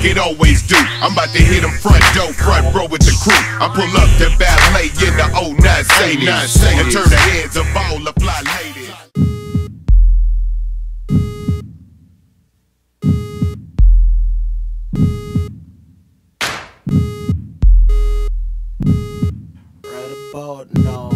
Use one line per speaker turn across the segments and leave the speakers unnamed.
it always do. I'm about to hit them front door, front row with the crew. I pull up the ballet in the 09 Mercedes and turn the heads of all the fly ladies.
Right about now.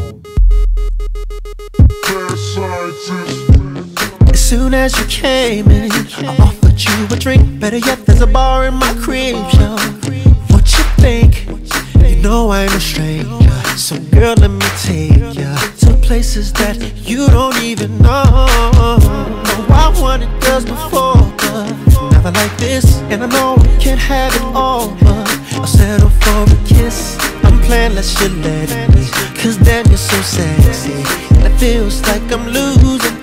As soon as you came in, I offered you a drink. Better yet, there's a bar in my crib, yo. What you think? You know I'm a stranger, so girl, let me take ya to places that you don't even know. Oh, I wanted girls before, but never like this. And I know I can't have it all, but I'll settle for a kiss. I'm playing, let's just let it be, 'cause damn, you're so sexy, and it feels like I'm losing